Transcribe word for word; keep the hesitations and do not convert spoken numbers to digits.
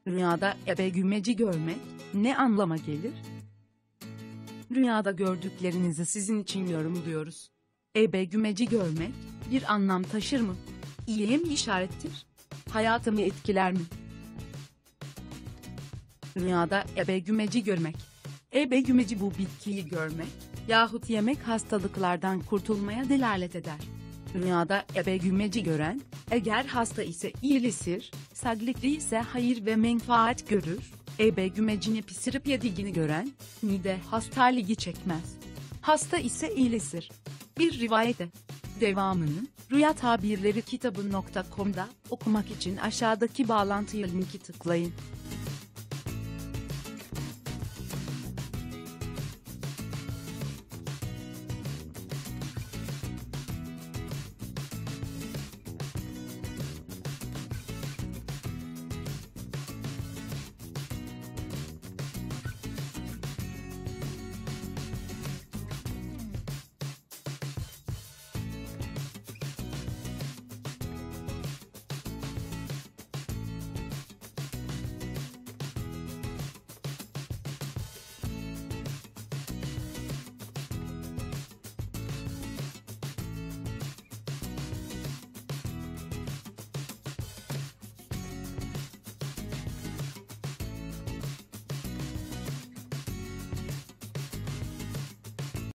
Rüyada ebe gümeci görmek ne anlama gelir? Rüyada gördüklerinizi sizin için yorumluyoruz. Ebe gümeci görmek bir anlam taşır mı? İyiye mi işarettir? Hayatımı etkiler mi? Rüyada ebe gümeci görmek. Ebe gümeci bu bitkiyi görmek yahut yemek hastalıklardan kurtulmaya delalet eder. Rüyada ebe gümeci gören, eğer hasta ise iyileşir, sağlıklı ise hayır ve menfaat görür, ebe gümecini pişirip yediğini gören, mide hastalığı çekmez. Hasta ise iyileşir. Bir rivayete. Devamını, Rüya Tabirleri kitabı nokta com'da okumak için aşağıdaki bağlantıya linki tıklayın.